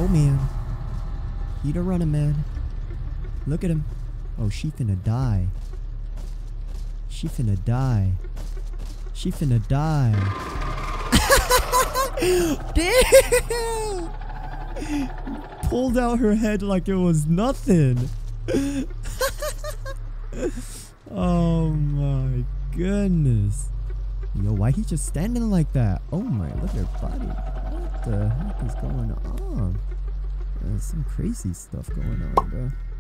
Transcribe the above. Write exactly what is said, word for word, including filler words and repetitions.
Oh, man. He the running man. Look at him. Oh, she finna die. She finna die. She finna die. Damn! Pulled out her head like it was nothing. Oh my goodness. Yo, why he just standing like that? Oh my, look at her body. What the heck is going on? There's some crazy stuff going on, bro.